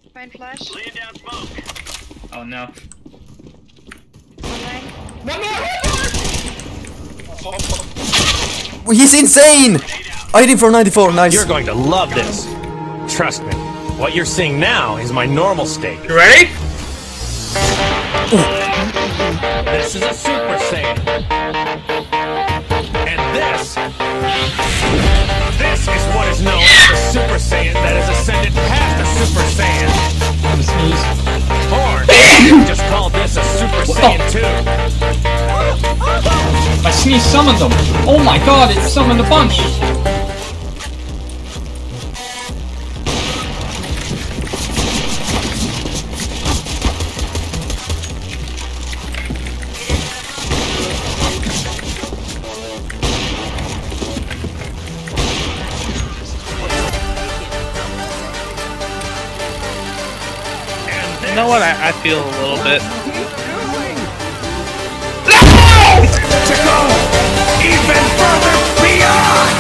Fine flash. Laying down smoke. Oh no. One Well, he's insane! I hit him for 94, nice. You're going to love this. Trust me. What you're seeing now is my normal state. You ready? This is a Super Saiyan. And this is what is known as the Super Saiyan that has ascended past a Super Saiyan. Or, you just call this a Super Saiyan 2. My sneeze summoned them. Oh my god, it summoned a bunch. You know what? I feel a little bit. To go even further beyond!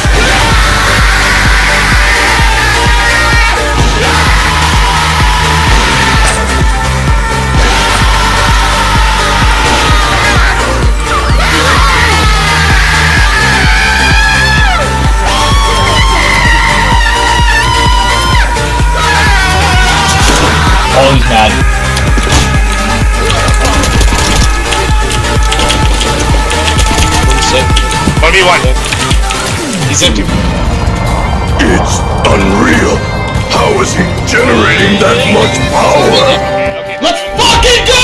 Oh, he's mad. 1v1. He's empty. It's unreal. How is he generating that much power? Let's fucking go!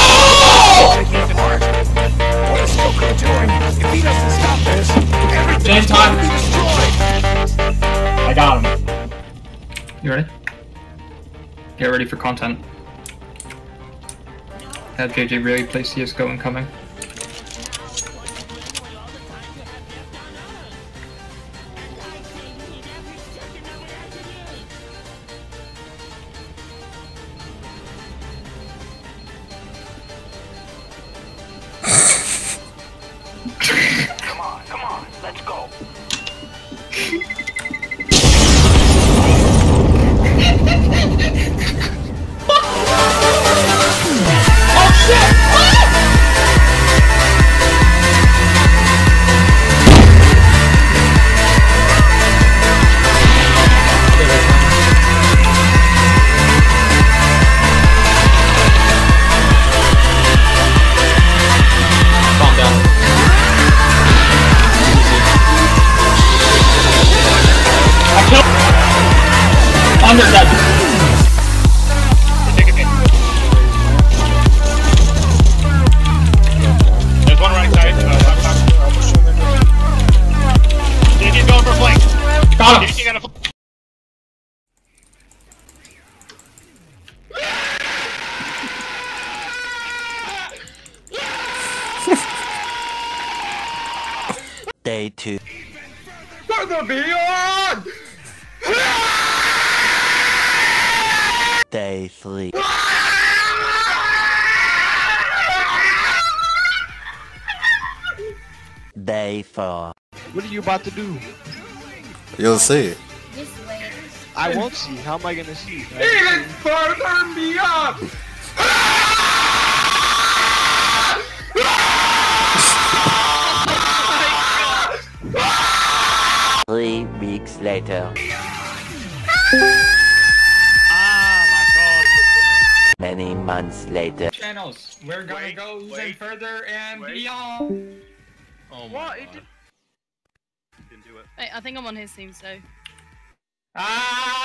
What is Goku doing? If he doesn't stop this, everything Same time. will be destroyed! I got him. You ready? Get ready for content. Have JJ really play CSGO incoming. Come on, let's go. Under that. There's one right side. JJ's going for a flank. Got him. JJ got a flank. Day 2. Further beyond! Day 3. Day 4. What are you about to do? You'll see. I won't see. How am I gonna see? Even further beyond! 3 weeks later. Many months later. Channels. We're gonna go even further and beyond. Oh my god. Wait, I think I'm on his team, so. Ah!